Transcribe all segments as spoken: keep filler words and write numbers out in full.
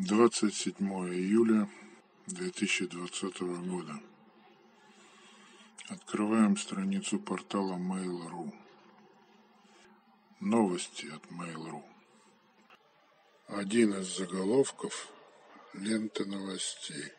двадцать седьмое июля две тысячи двадцатого года. Открываем страницу портала Mail точка ру. Новости от Mail точка ру. Один из заголовков ленты новостей.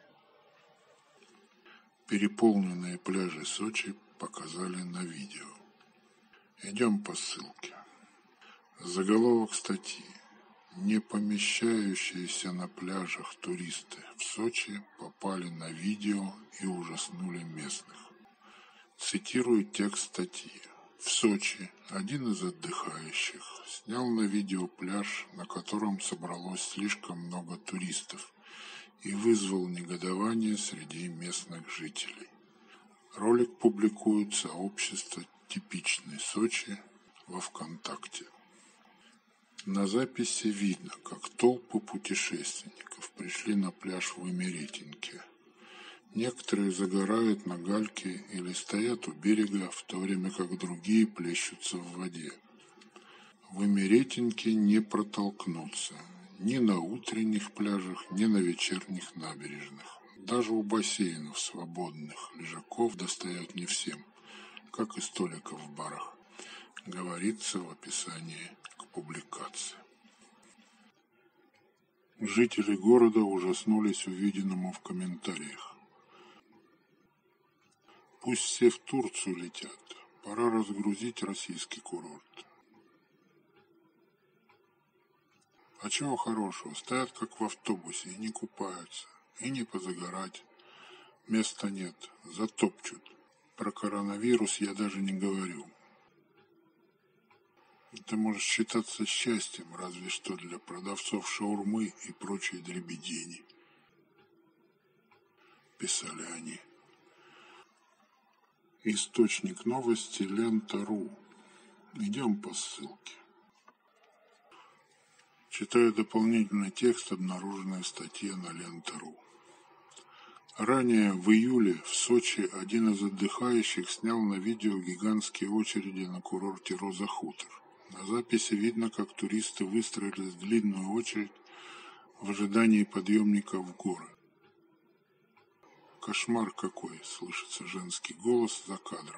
Переполненные пляжи Сочи показали на видео. Идем по ссылке. Заголовок статьи. Не помещающиеся на пляжах туристы в Сочи попали на видео и ужаснули местных. Цитирую текст статьи. В Сочи один из отдыхающих снял на видео пляж, на котором собралось слишком много туристов, и вызвал негодование среди местных жителей. Ролик публикует сообщество «Типичный Сочи» во ВКонтакте. На записи видно, как толпы путешественников пришли на пляж в Имеретинке. Некоторые загорают на гальке или стоят у берега, в то время как другие плещутся в воде. В Имеретинке не протолкнуться ни на утренних пляжах, ни на вечерних набережных. Даже у бассейнов свободных лежаков достает не всем, как и столиков в барах. Говорится в описании к публикации. Жители города ужаснулись увиденному в комментариях. Пусть все в Турцию летят, пора разгрузить российский курорт. А чего хорошего, стоят как в автобусе и не купаются, и не позагорать. Места нет, затопчут. Про коронавирус я даже не говорю. Это может считаться счастьем, разве что для продавцов шаурмы и прочей дребедени. Писали они. Источник новости лента точка ру. Идем по ссылке. Читаю дополнительный текст, обнаруженный в статье на лента точка ру. Ранее, в июле, в Сочи один из отдыхающих снял на видео гигантские очереди на курорте Роза Хутор. На записи видно, как туристы выстроились в длинную очередь в ожидании подъемников в горы. «Кошмар какой!» — слышится женский голос за кадром.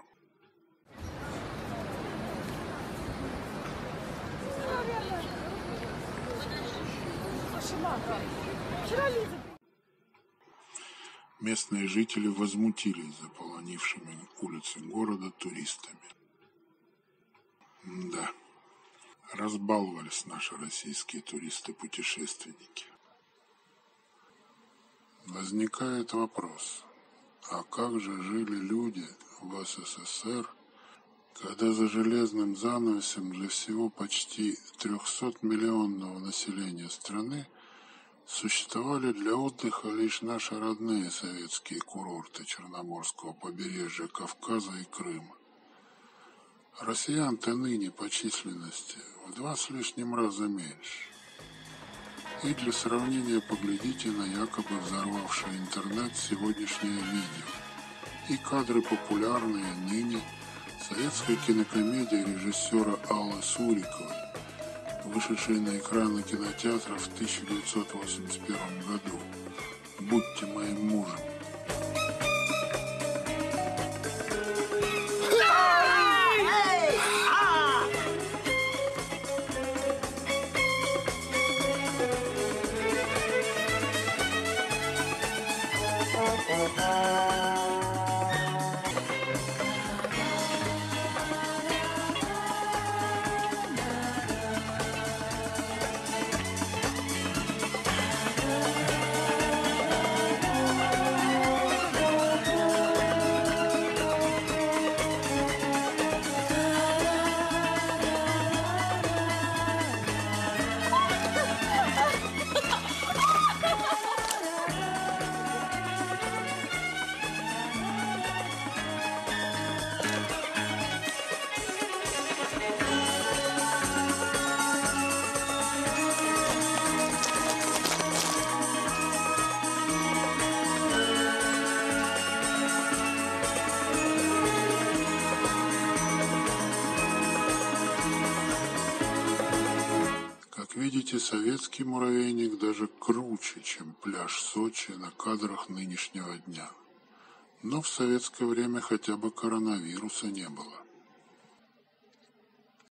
Местные жители возмутились заполонившими улицы города туристами. Да, разбаловались наши российские туристы-путешественники. Возникает вопрос, а как же жили люди в СССР, когда за железным занавесом для всего почти трехсотмиллионного населения страны существовали для отдыха лишь наши родные советские курорты Черноморского побережья, Кавказа и Крыма. Россиян-то ныне по численности в два с лишним раза меньше. И для сравнения поглядите на якобы взорвавшее интернет сегодняшнее видео и кадры популярные ныне советской кинокомедии режиссера Аллы Суриковой, вышедшей на экраны кинотеатров в тысяча девятьсот восемьдесят первом году. «Будьте моим мужем». антисоветский муравейник даже круче, чем пляж Сочи на кадрах нынешнего дня. Но в советское время хотя бы коронавируса не было.